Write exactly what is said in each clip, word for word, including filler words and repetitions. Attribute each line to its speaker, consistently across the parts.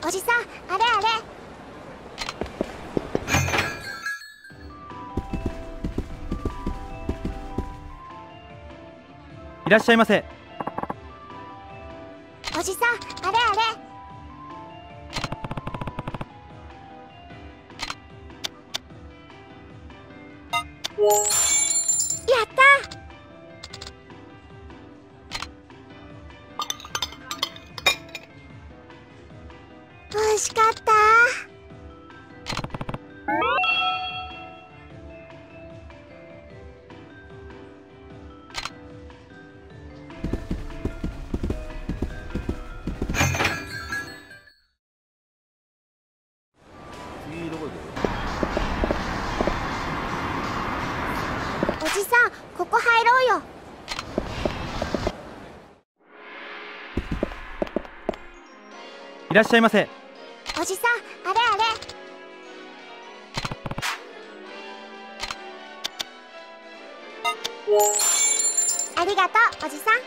Speaker 1: おじさん、あれあれ。
Speaker 2: いらっしゃいませ。
Speaker 1: おじさん、あれあれ。やった。美味しかった。おじさん、ここ入ろうよ。
Speaker 2: いらっしゃいませ。
Speaker 1: おじさん、あれあれ。ありがとう、おじさん。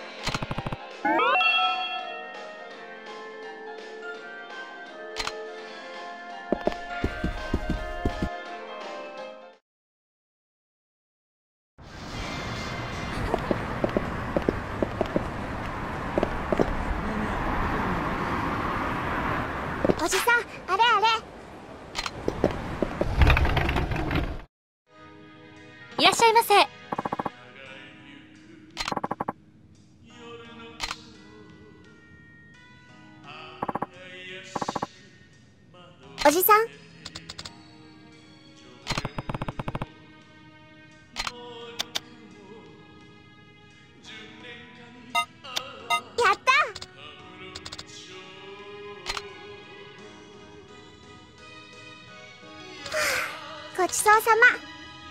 Speaker 1: おじさん、あれあれ。
Speaker 3: いらっしゃいませ。
Speaker 1: おじさん。やった。ごちそうさま。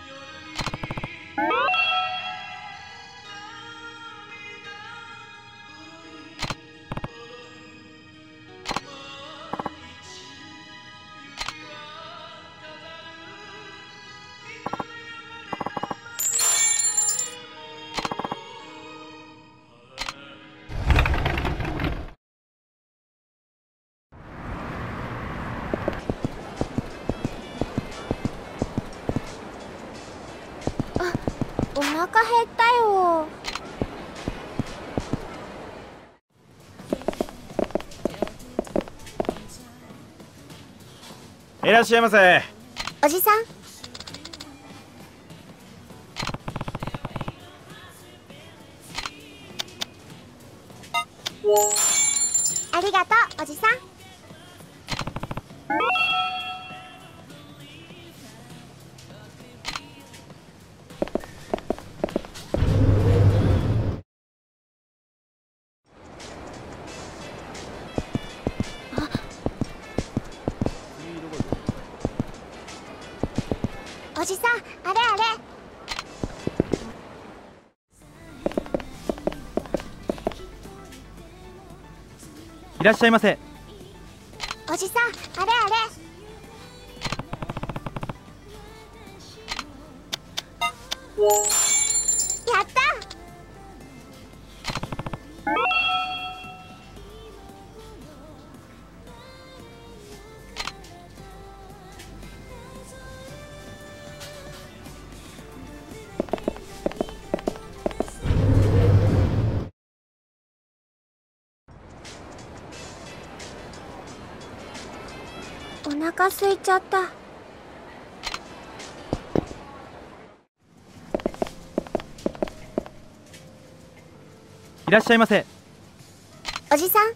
Speaker 1: お腹減ったよ。
Speaker 2: いらっしゃいませ。
Speaker 1: おじさん。ありがとう、おじさん。おじさん、あれあれ。
Speaker 2: いらっしゃいませ。
Speaker 1: おじさん、あれあれ。やった。お腹空いちゃった。
Speaker 2: いらっしゃいませ。
Speaker 1: おじさん。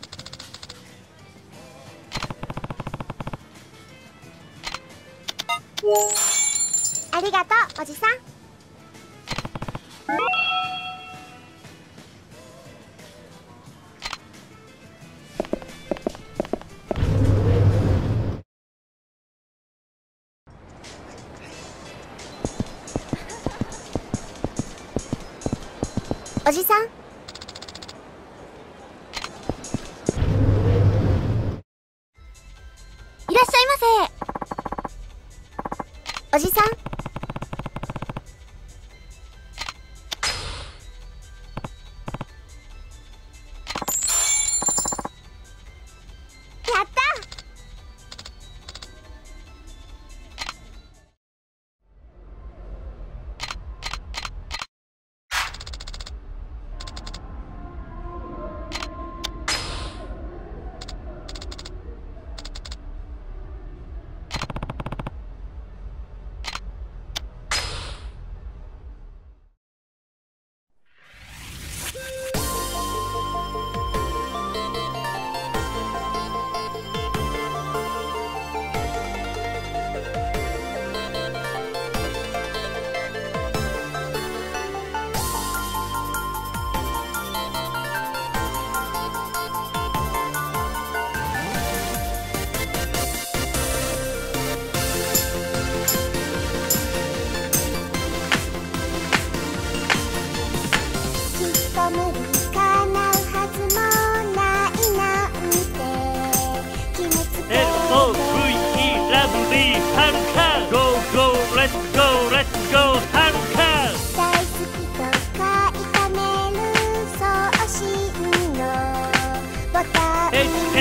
Speaker 1: ありがとう、おじさん。おじさん。
Speaker 3: いらっしゃいませ。
Speaker 1: おじさん。やった。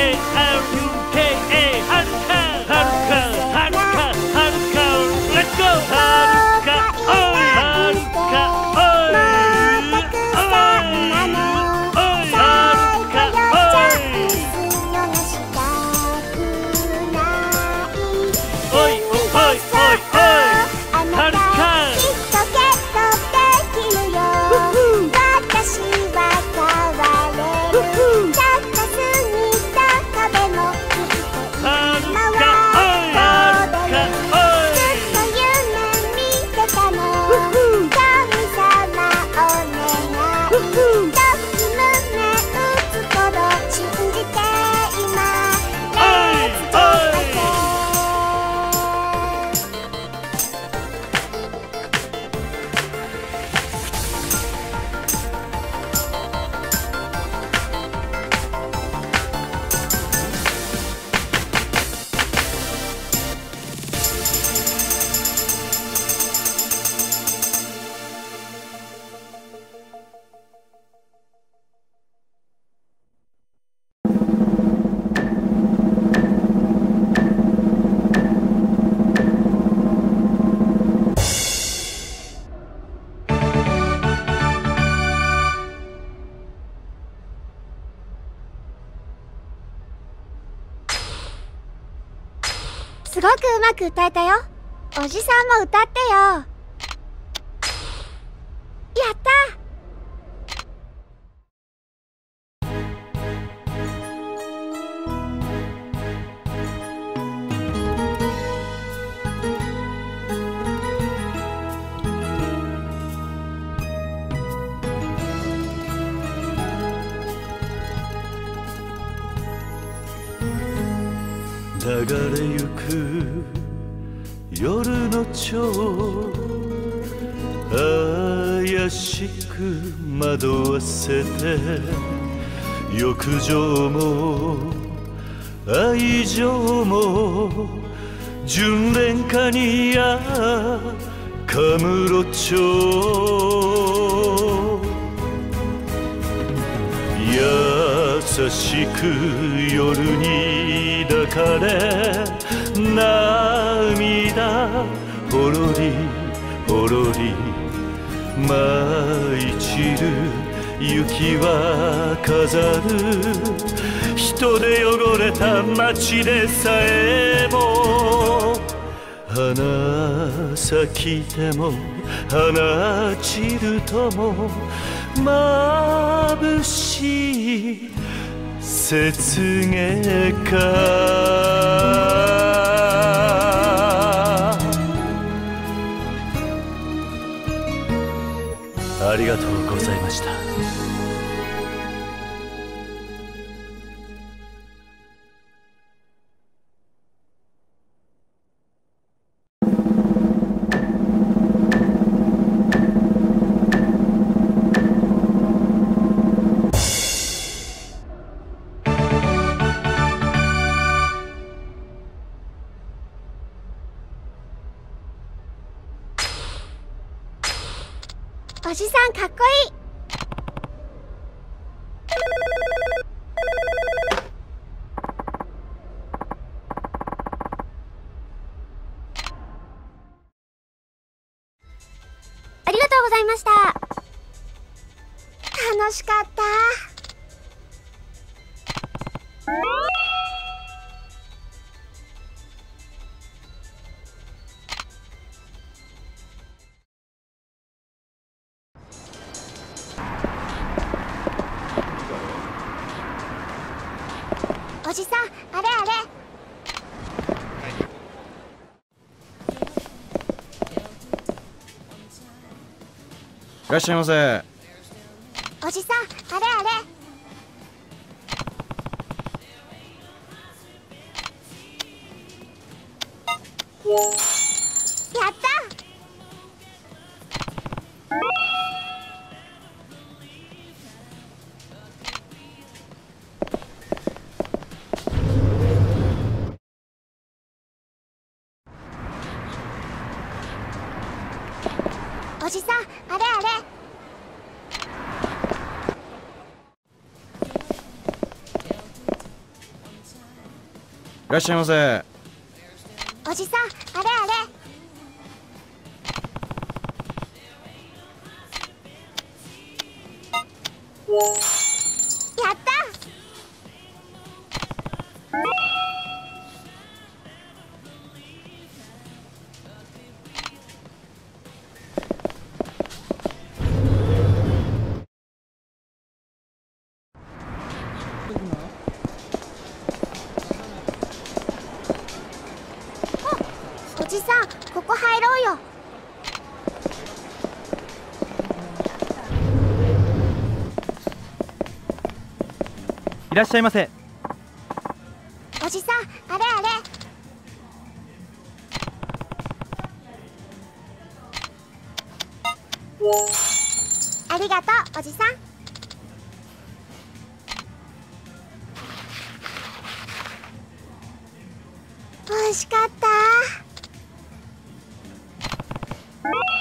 Speaker 4: エーアールユーケーエー はるかはるかはるかはるかレッツゴーはるかおいはるかおい
Speaker 1: もうたくさんなの最後よチャンス逃したくない
Speaker 4: おいおいおいおい
Speaker 1: あなたきっとゲットできるよ私は変われるサッカスにた壁もきっと今はこうでずっと夢見てたの神様お願いとき胸打つほど信じて今レッツゴーだぜすごくうまく歌えたよ。おじさんも歌ってよ。やった
Speaker 4: 流れゆく夜の蝶怪しく惑わせて欲情も愛情も純恋歌にやかむろちょ優しく夜に抱かれ涙ほろりほろり舞い散る雪は飾る人で汚れた街でさえも花咲いても花散るとも眩しい雪月花ありがとうございました。
Speaker 1: おじさんかっこいい。ありがとうございました。楽しかった。おじさん、あれあれ。
Speaker 2: いらっしゃいませ。
Speaker 1: おじさん、あれあれ。やった。おじさん、あれあれ。
Speaker 2: らっしゃいませ。
Speaker 1: おじさん、あれあれ。やった。おじさん、ここ入ろうよ。
Speaker 5: いらっしゃいませ。
Speaker 1: おじさん、あれあれ。ありがとう、おじさん。美味しかった。